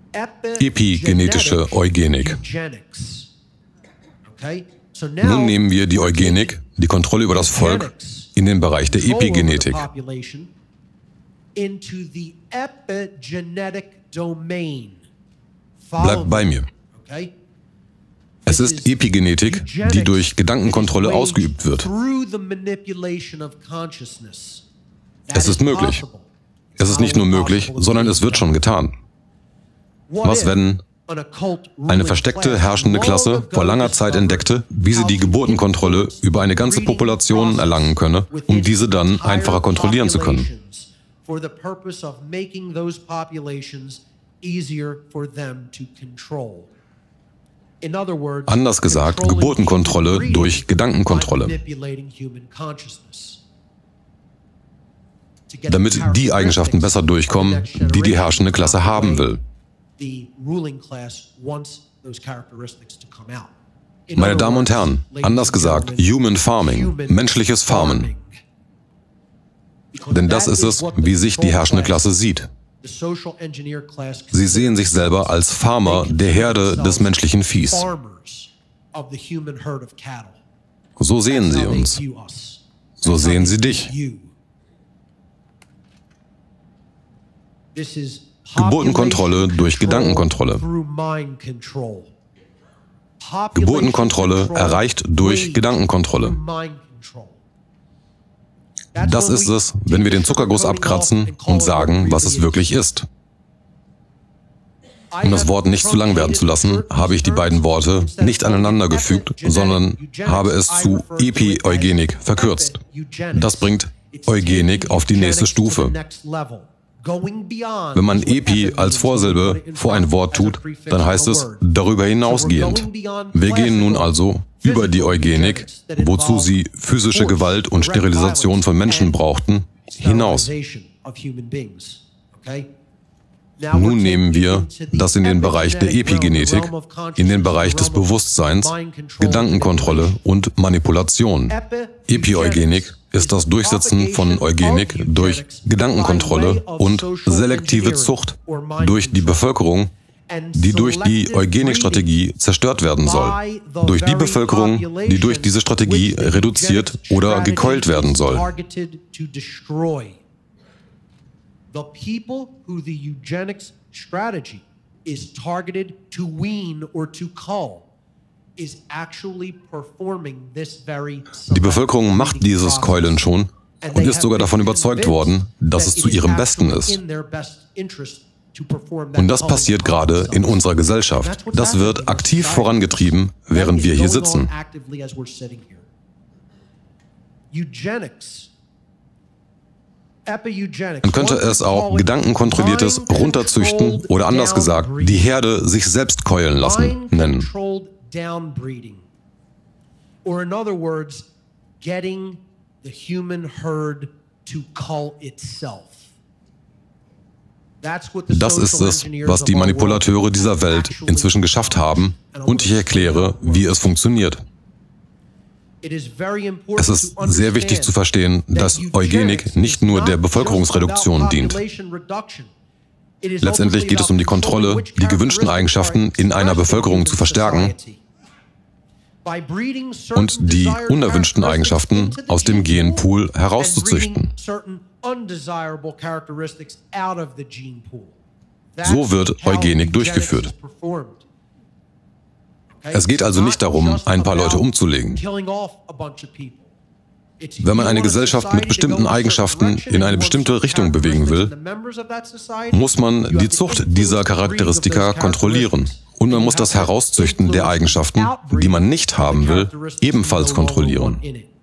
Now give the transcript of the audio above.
Epigenetische Eugenik. Nun nehmen wir die Eugenik, die Kontrolle über das Volk, in den Bereich der Epigenetik. Bleibt bei mir. Es ist Epigenetik, die durch Gedankenkontrolle ausgeübt wird. Es ist möglich. Es ist nicht nur möglich, sondern es wird schon getan. Was, wenn eine versteckte, herrschende Klasse vor langer Zeit entdeckte, wie sie die Geburtenkontrolle über eine ganze Population erlangen könne, um diese dann einfacher kontrollieren zu können? Anders gesagt, Geburtenkontrolle durch Gedankenkontrolle. Damit die Eigenschaften besser durchkommen, die die herrschende Klasse haben will. Meine Damen und Herren, anders gesagt, Human Farming, menschliches Farmen. Denn das ist es, wie sich die herrschende Klasse sieht. Sie sehen sich selber als Farmer der Herde des menschlichen Viehs. So sehen sie uns. So sehen sie dich. Geburtenkontrolle durch Gedankenkontrolle. Geburtenkontrolle erreicht durch Gedankenkontrolle. Das ist es, wenn wir den Zuckerguss abkratzen und sagen, was es wirklich ist. Um das Wort nicht zu lang werden zu lassen, habe ich die beiden Worte nicht aneinander gefügt, sondern habe es zu Epi-Eugenik verkürzt. Das bringt Eugenik auf die nächste Stufe. Wenn man Epi als Vorsilbe vor ein Wort tut, dann heißt es darüber hinausgehend. Wir gehen nun also über die Eugenik, wozu sie physische Gewalt und Sterilisation von Menschen brauchten, hinaus. Nun nehmen wir das in den Bereich der Epigenetik, in den Bereich des Bewusstseins, Gedankenkontrolle und Manipulation. Epieugenik ist das Durchsetzen von Eugenik durch Gedankenkontrolle und selektive Zucht durch die Bevölkerung, die durch die Eugenikstrategie zerstört werden soll. Durch die Bevölkerung, die durch diese Strategie reduziert oder gekeult werden soll. The people who the eugenics strategy is targeted to wean or to cull is actually performing this very. Die Bevölkerung macht dieses Keulen schon und ist sogar davon überzeugt worden, dass es zu ihrem Besten ist. Und das passiert gerade in unserer Gesellschaft. Das wird aktiv vorangetrieben, während wir hier sitzen. Man könnte es auch gedankenkontrolliertes Runterzüchten oder anders gesagt, die Herde sich selbst keulen lassen nennen. Das ist es, was die Manipulateure dieser Welt inzwischen geschafft haben, und ich erkläre, wie es funktioniert. Es ist sehr wichtig zu verstehen, dass Eugenik nicht nur der Bevölkerungsreduktion dient. Letztendlich geht es um die Kontrolle, die gewünschten Eigenschaften in einer Bevölkerung zu verstärken und die unerwünschten Eigenschaften aus dem Genpool herauszuzüchten. So wird Eugenik durchgeführt. Es geht also nicht darum, ein paar Leute umzulegen. Wenn man eine Gesellschaft mit bestimmten Eigenschaften in eine bestimmte Richtung bewegen will, muss man die Zucht dieser Charakteristika kontrollieren. Und man muss das Herauszüchten der Eigenschaften, die man nicht haben will, ebenfalls kontrollieren.